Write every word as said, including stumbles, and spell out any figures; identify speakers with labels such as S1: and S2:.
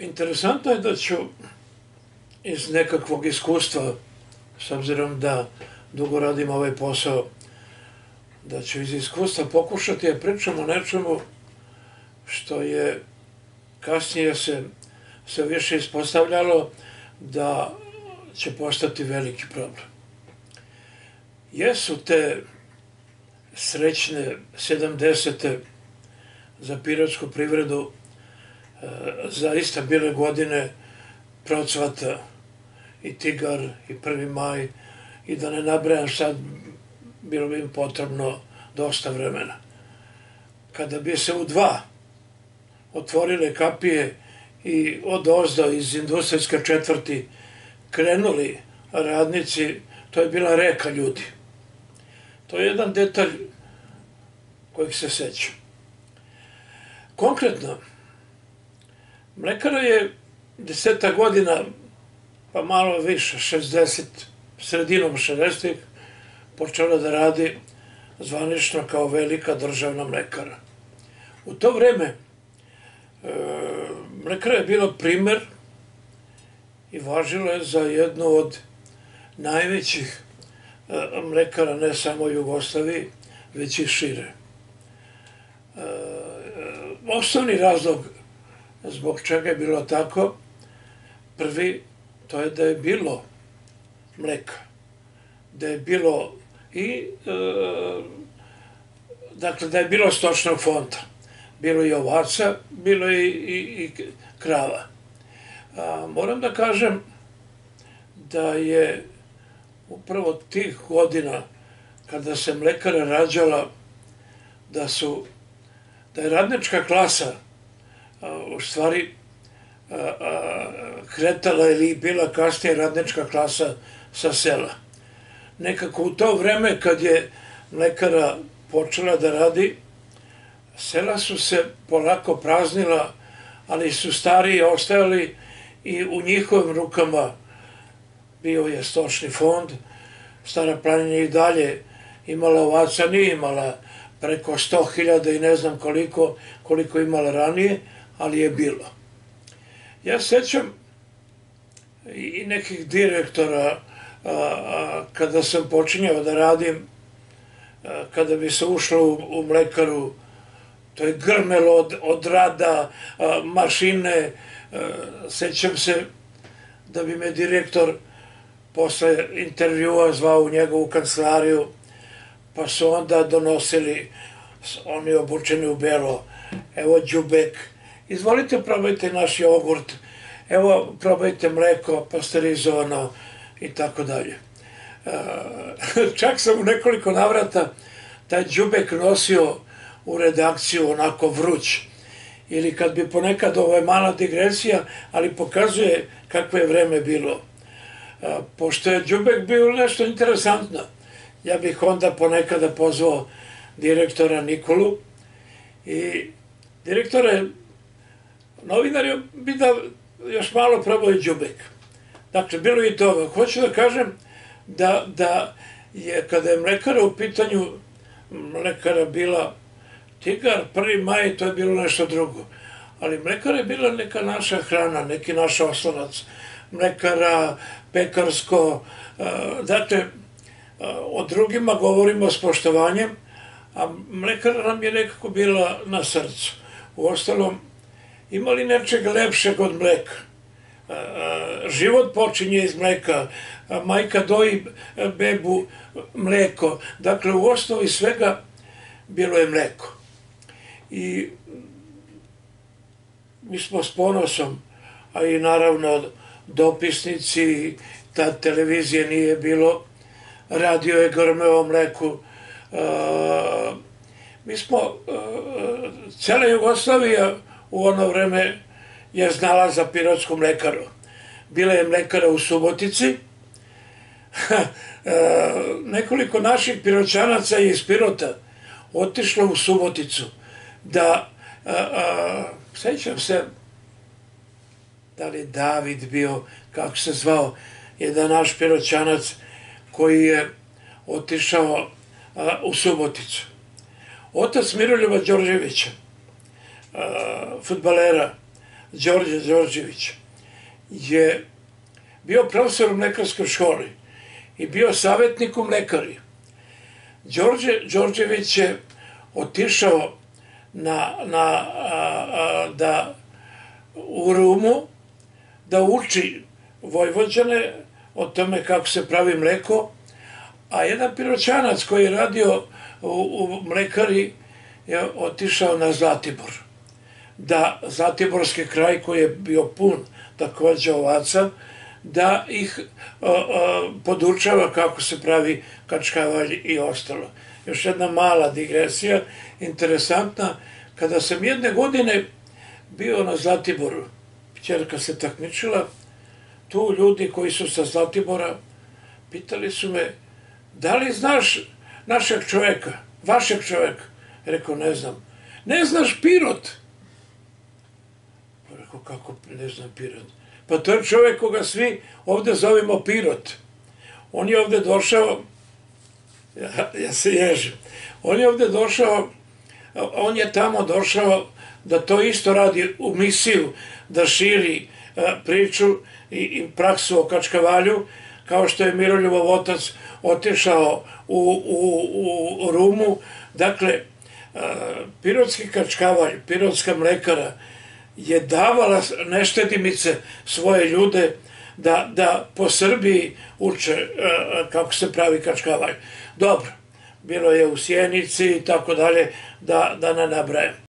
S1: Interesantno je da ću iz nekakvog iskustva, s obzirom da dugo radim ovaj posao, da ću iz iskustva pokušati da pričam o nečemu što je kasnije se sve više ispostavljalo da će postati veliki problem. Jesu te srećne sedamdesete za pirotsku privredu zaista bile godine procvata i Tigar i prvi maj i da ne nabrajam sad, bilo bi im potrebno dosta vremena. Kada bi se u dva otvorile kapije i od ozdo iz industrijske četvrti krenuli radnici, to je bila reka ljudi. To je jedan detalj kojeg se sećam. Konkretno, mlekara je deseta godina, pa malo više, šezdeset, sredinom šezdesetih, počela da radi zvanično kao velika državna mlekara. U to vreme mlekara je bila primer i važila je za jednu od najvećih mlekara ne samo u Jugoslaviji, već i šire. Osnovni razlog zbog čega je bilo tako, prvi, to je da je bilo mleka, da je bilo i, dakle, da je bilo stočnog fonda, bilo i ovaca, bilo i, i, i krava. A, moram da kažem da je upravo tih godina kada se mlekara rađala, da su, da je radnička klasa a, u stvari a, a, kretala ili bila kasnije radnička klasa sa sela. Nekako u to vreme kad je mlekara počela da radi, sela su se polako praznila, ali su stariji ostajali i u njihovim rukama bio je stočni fond. Stara planina i dalje imala ovaca, nije imala preko sto hiljada i ne znam koliko, koliko imala ranije, ali je bilo. Ja sećam i nekih direktora a, a, kada sam počinjao da radim, a, kada bi se ušlo u, u mlekaru, to je grmelo od, od rada, a, mašine. A, sećam se da bi me direktor posle intervjua zvao u njegovu kancelariju, pa su onda donosili, oni obučeni u belo, evo đubek, izvolite probajte naš jogurt, evo probajte mleko pasterizovano i tako dalje. Čak sam u nekoliko navrata taj đubek nosio u redakciju onako vruć, ili kad bi ponekad, ovo je mala digresija, ali pokazuje kakvo je vreme bilo. Pošto je đubek bio nešto interesantno, ja bih onda ponekada pozvao direktora Nikolu i direktore, novinari bi da još malo probaju đubek. Dakle, bilo je i toga. Hoću da kažem da, da je, kada je mlekara u pitanju, mlekara bila Tigar, prvi maj, to je bilo nešto drugo. Ali mlekara je bila neka naša hrana, neki naš oslonac. Mlekara, pekarsko, dakle, o drugima govorimo s poštovanjem, a mlekara nam je nekako bila na srcu. Uostalom, ima li nečeg lepšeg od mleka? Život počinje iz mleka, majka doji bebu mleko, dakle, u osnovi svega bilo je mleko. I mi smo s ponosom, a i naravno dopisnici, tad televizije nije bilo, radio je grmeo o mleku. Mi smo, cela Jugoslavija u ono vreme je znala za pirotsku mlekaru. Bila je mlekara u Subotici, nekoliko naših piroćanaca je iz Pirota otišlo u Suboticu da, sećam se, da li je David bio, kako se zvao, jedan naš piroćanac koji je otišao u Suboticu. Otac Miroljuba Đorđevića, fudbalera, Đorđe Đorđević, je bio profesor u mlekarskoj školi i bio savjetnik u mlekari. Đorđe Đorđević je otišao na, na, a, a, da, u Rumu da uči Vojvođane o tome kako se pravi mleko, a jedan Piroćanac koji je radio u, u mlekari je otišao na Zlatibor. Da Zlatiborski kraj koji je bio pun takođe ovaca, da ih a, a, podučava kako se pravi kačkavalj i ostalo. Još jedna mala digresija, interesantna, kada sam jedne godine bio na Zlatiboru, ćerka se takmičila, tu ljudi koji su sa Zlatibora pitali su me, da li znaš našeg čoveka, vašeg čoveka? Rekao, ne znam. Ne znaš Pirot? Rekao, kako ne znam Pirot? Pa to je čovek koga svi ovde zovemo Pirot. On je ovde došao, ja, ja se ježim, on je ovde došao, on je tamo došao da to isto radi u misiju, da širi a, priču i, i praksu o kačkavalju, kao što je Miroljubov otac otišao u, u, u Rumu. Dakle, a, pirotski kačkavalj, pirotska mlekara je davala neštedimice svoje ljude da, da po Srbiji uče a, kako se pravi kačkavalj. Dobro, bilo je u Sjenici i tako dalje, da, da ne nabrajem.